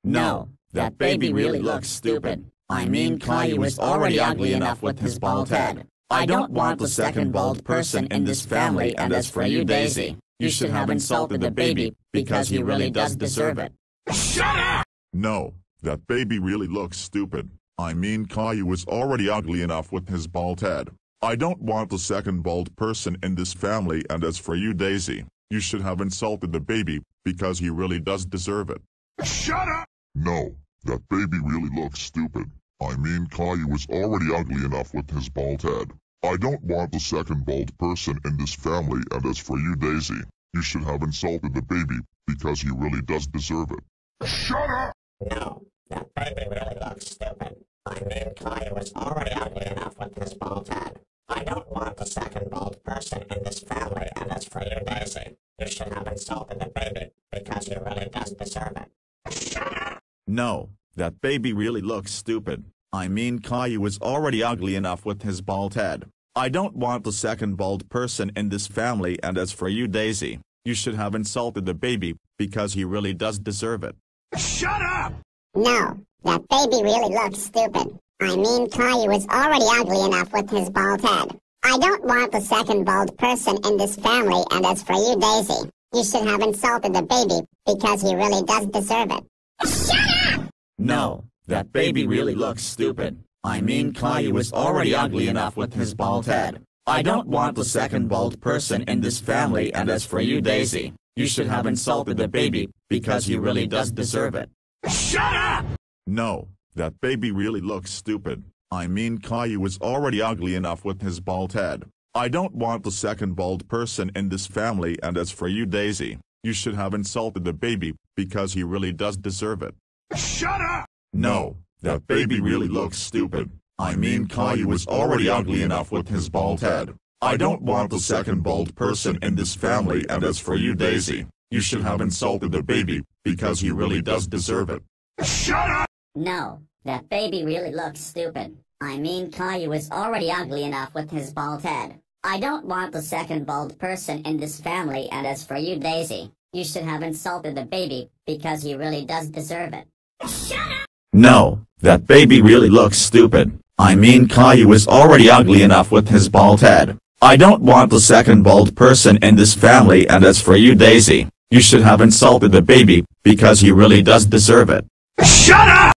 No, that baby really looks stupid. I mean, Caillou is already ugly enough with his bald head. I don't want the second bald person in this family, and as for you, Daisy, you should have insulted the baby, because he really does deserve it. Shut up! No, that baby really looks stupid. I mean, Caillou is already ugly enough with his bald head. I don't want the second bald person in this family, and as for you, Daisy, you should have insulted the baby, because he really does deserve it. Shut up! No, that baby really looks stupid. I mean, Caillou is already ugly enough with his bald head. I don't want the second bald person in this family, and as for you, Daisy, you should have insulted the baby, because he really does deserve it. Shut up! No, that baby really looks stupid. I mean, Caillou is already ugly enough with his bald head. I don't want the second bald person in this family, and as for you, Daisy, you should have insulted the baby, because he really does deserve it. Shut up! No, that baby really looks stupid. I mean, Caillou is already ugly enough with his bald head. I don't want the second bald person in this family, and as for you, Daisy, you should have insulted the baby, because he really does deserve it. Shut up! No, that baby really looks stupid. I mean, Caillou is already ugly enough with his bald head. I don't want the second bald person in this family, and as for you, Daisy, you should have insulted the baby, because he really does deserve it. Shut up! No, that baby really looks stupid. I mean, Caillou is already ugly enough with his bald head. I don't want the second bald person in this family, and as for you, Daisy, you should have insulted the baby, because he really does deserve it. Shut up! No, that baby really looks stupid. I mean, Caillou is already ugly enough with his bald head. I don't want the second bald person in this family, and as for you, Daisy, you should have insulted the baby, because he really does deserve it. Shut up! No, that baby really looks stupid. I mean, Caillou is already ugly enough with his bald head. I don't want the second bald person in this family, and as for you, Daisy, you should have insulted the baby, because he really does deserve it. Shut up! No, that baby really looks stupid. I mean, Caillou is already ugly enough with his bald head. I don't want the second bald person in this family, and as for you, Daisy, you should have insulted the baby, because he really does deserve it. Shut up! No, that baby really looks stupid. I mean, Caillou is already ugly enough with his bald head. I don't want the second bald person in this family, and as for you, Daisy, you should have insulted the baby, because he really does deserve it. Shut up!